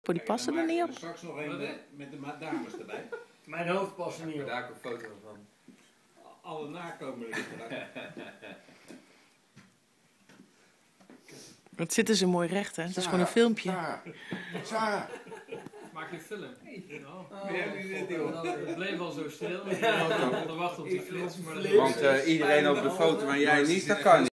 Die passen er niet op. Straks nog een met de dames erbij. Mijn hoofd past er niet op. Daar heb ik een foto van. Alle nakomelingen. Het zitten ze mooi recht, hè? Het is gewoon een filmpje. Sarah. Maak je film? Oh, Het bleef al zo stil. We wachten op die flits. Want iedereen op de foto, maar jij niet, dat kan niet.